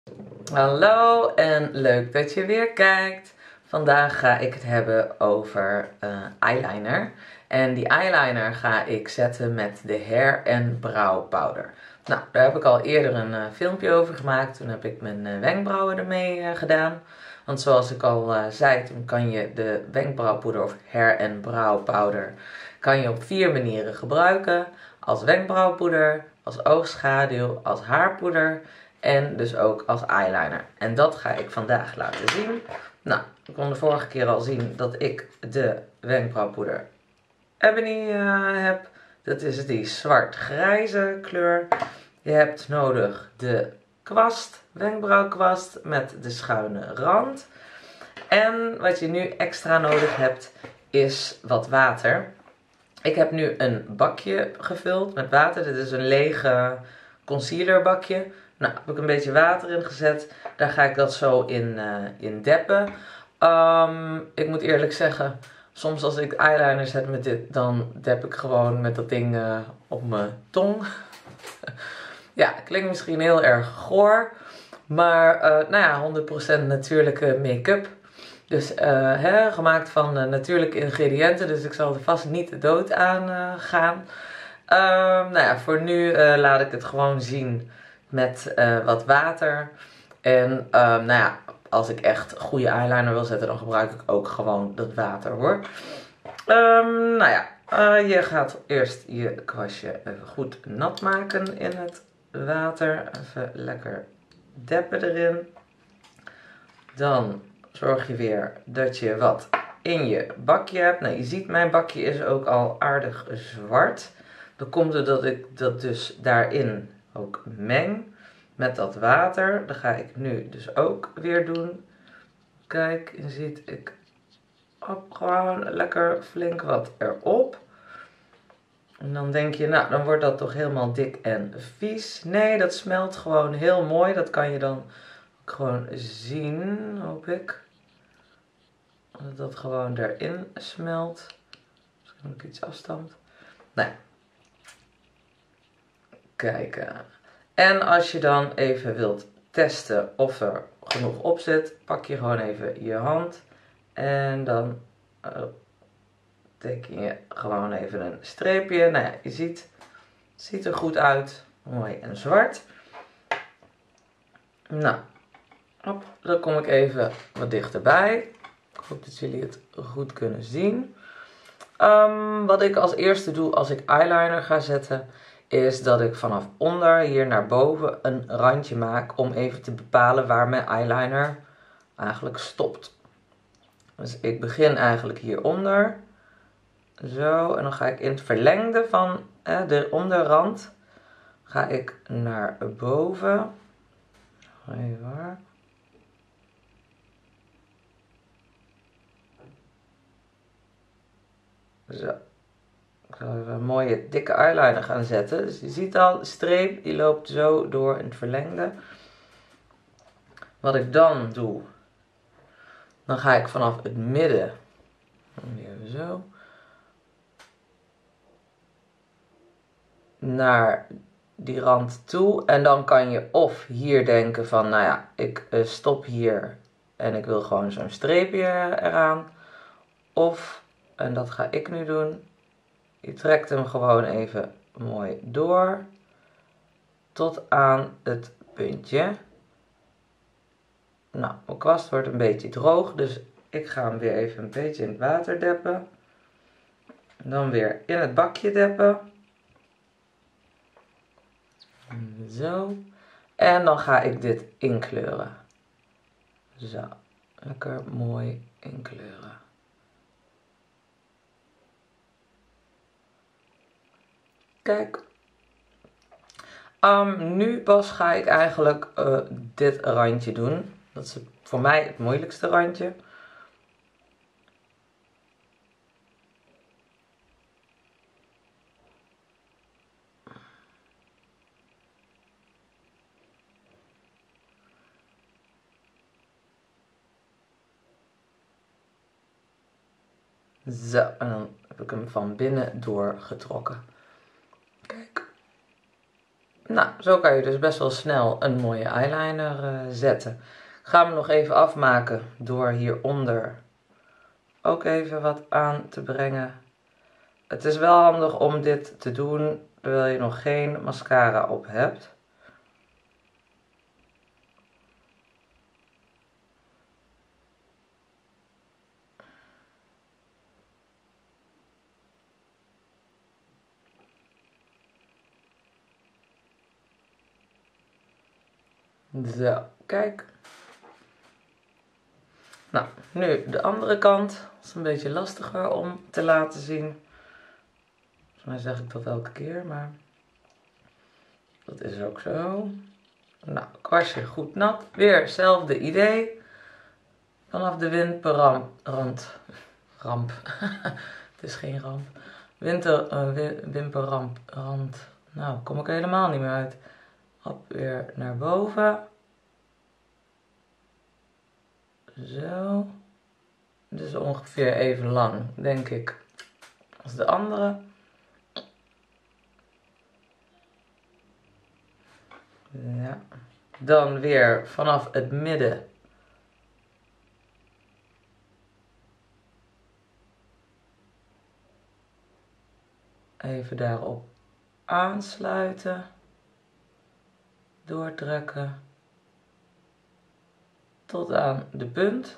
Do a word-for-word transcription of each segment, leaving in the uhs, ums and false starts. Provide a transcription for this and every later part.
Hallo en leuk dat je weer kijkt. Vandaag ga ik het hebben over uh, eyeliner. En die eyeliner ga ik zetten met de Hair en Brow Powder. Nou, daar heb ik al eerder een uh, filmpje over gemaakt. Toen heb ik mijn uh, wenkbrauwen ermee uh, gedaan. Want zoals ik al uh, zei, toen kan je de wenkbrauwpoeder of Hair en Brow Powder kan je op vier manieren gebruiken. Als wenkbrauwpoeder, als oogschaduw, als haarpoeder en dus ook als eyeliner. En dat ga ik vandaag laten zien. Nou, ik kon de vorige keer al zien dat ik de wenkbrauwpoeder Ebony uh, heb. Dat is die zwart-grijze kleur. Je hebt nodig de kwast, wenkbrauwkwast met de schuine rand. En wat je nu extra nodig hebt is wat water. Ik heb nu een bakje gevuld met water. Dit is een lege concealerbakje. Nou, heb ik een beetje water in gezet. Daar ga ik dat zo in, uh, in deppen. Um, ik moet eerlijk zeggen, soms als ik eyeliner zet met dit, dan dep ik gewoon met dat ding uh, op mijn tong. Ja, klinkt misschien heel erg goor. Maar uh, nou ja, honderd procent natuurlijke make-up. Dus uh, hè, gemaakt van uh, natuurlijke ingrediënten. Dus ik zal er vast niet de dood aan uh, gaan. Um, nou ja, voor nu uh, laat ik het gewoon zien met uh, wat water. En um, nou ja, als ik echt goede eyeliner wil zetten, dan gebruik ik ook gewoon dat water hoor. Um, nou ja, uh, je gaat eerst je kwastje even goed nat maken in het water. Even lekker deppen erin. Dan zorg je weer dat je wat in je bakje hebt. Nou, je ziet mijn bakje is ook al aardig zwart. Dan komt het dat ik dat dus daarin ook meng met dat water. Dat ga ik nu dus ook weer doen. Kijk, je ziet ik op gewoon lekker flink wat erop. En dan denk je, nou dan wordt dat toch helemaal dik en vies. Nee, dat smelt gewoon heel mooi. Dat kan je dan gewoon zien, hoop ik. Dat dat gewoon erin smelt. Misschien moet ik iets afstand. Nee. Kijken. En als je dan even wilt testen of er genoeg op zit, pak je gewoon even je hand. En dan uh, teken je gewoon even een streepje. Nou ja, je ziet, het ziet er goed uit. Mooi en zwart. Nou, hop, dan kom ik even wat dichterbij. Ik hoop dat jullie het goed kunnen zien. Um, wat ik als eerste doe als ik eyeliner ga zetten, is dat ik vanaf onder hier naar boven een randje maak om even te bepalen waar mijn eyeliner eigenlijk stopt. Dus ik begin eigenlijk hieronder. Zo, en dan ga ik in het verlengde van eh, de onderrand ga ik naar boven. Even waar. Zo. Ik zal even een mooie dikke eyeliner gaan zetten. Dus je ziet al, de streep die loopt zo door in het verlengde. Wat ik dan doe, dan ga ik vanaf het midden, even zo, naar die rand toe. En dan kan je of hier denken van, nou ja, ik uh, stop hier en ik wil gewoon zo'n streepje eraan. Of, en dat ga ik nu doen, je trekt hem gewoon even mooi door tot aan het puntje. Nou, mijn kwast wordt een beetje droog, dus ik ga hem weer even een beetje in het water deppen. Dan weer in het bakje deppen. Zo. En dan ga ik dit inkleuren. Zo. Lekker mooi inkleuren. Kijk. Um, nu pas ga ik eigenlijk uh, dit randje doen. Dat is voor mij het moeilijkste randje. Zo, en dan heb ik hem van binnen doorgetrokken. Kijk. Nou, zo kan je dus best wel snel een mooie eyeliner uh, zetten. Ik ga hem nog even afmaken door hieronder ook even wat aan te brengen. Het is wel handig om dit te doen terwijl je nog geen mascara op hebt. Zo, kijk. Nou, nu de andere kant. Dat is een beetje lastiger om te laten zien. Volgens mij zeg ik dat elke keer, maar dat is ook zo. Nou, kwastje goed nat. Weer hetzelfde idee. Vanaf de wimperrand. Ramp. Het is geen ramp. Winter, uh, wimperrand. Rand. Nou, kom ik helemaal niet meer uit. Hop, weer naar boven. Zo. Dit is ongeveer even lang, denk ik, als de andere. Ja. Dan weer vanaf het midden. Even daarop aansluiten. Doortrekken. Tot aan de punt.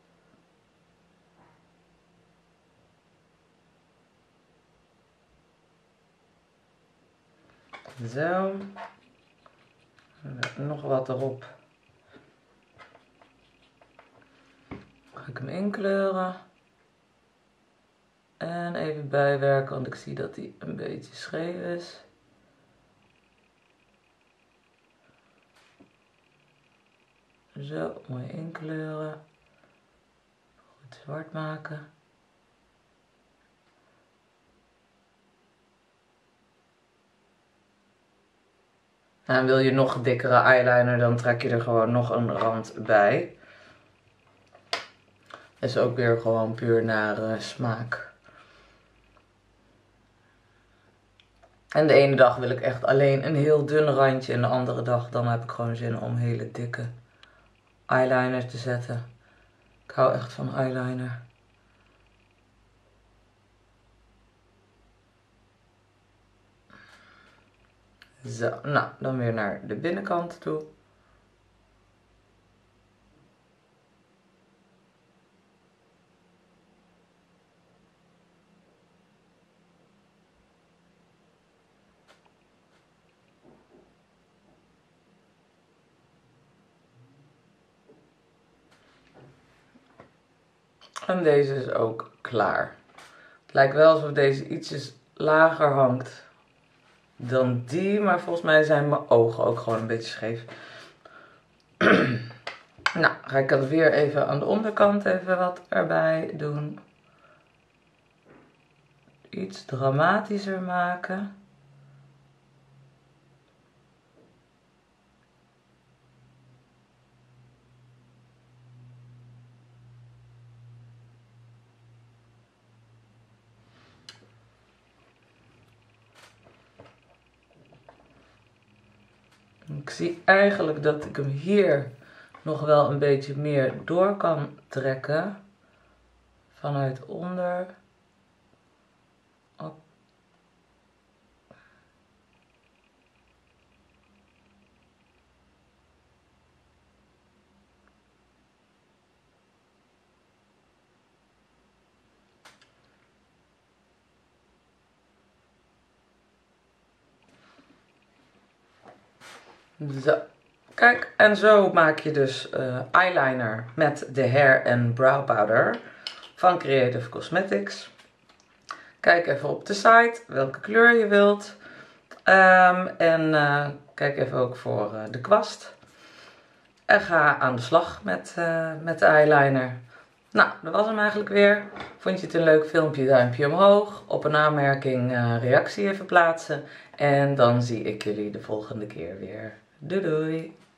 Zo. Nog wat erop. Ga ik hem inkleuren. En even bijwerken, want ik zie dat hij een beetje scheef is. Zo, mooi inkleuren. Goed zwart maken. En wil je nog dikkere eyeliner, dan trek je er gewoon nog een rand bij. Dat is ook weer gewoon puur naar uh, smaak. En de ene dag wil ik echt alleen een heel dun randje. En de andere dag dan heb ik gewoon zin om hele dikke eyeliner te zetten. Ik hou echt van eyeliner. Zo, nou, dan weer naar de binnenkant toe. En deze is ook klaar. Het lijkt wel alsof deze ietsjes lager hangt dan die, maar volgens mij zijn mijn ogen ook gewoon een beetje scheef. Nou, ga ik dat weer even aan de onderkant even wat erbij doen. Iets dramatischer maken. Ik zie eigenlijk dat ik hem hier nog wel een beetje meer door kan trekken. Vanuit onder. Op. Zo, kijk, en zo maak je dus uh, eyeliner met de Hair and Brow Powder van Creative Cosmetics. Kijk even op de site welke kleur je wilt. Um, en uh, kijk even ook voor uh, de kwast. En ga aan de slag met, uh, met de eyeliner. Nou, dat was hem eigenlijk weer. Vond je het een leuk filmpje? Duimpje omhoog. Op een aanmerking uh, reactie even plaatsen. En dan zie ik jullie de volgende keer weer. Doei doei!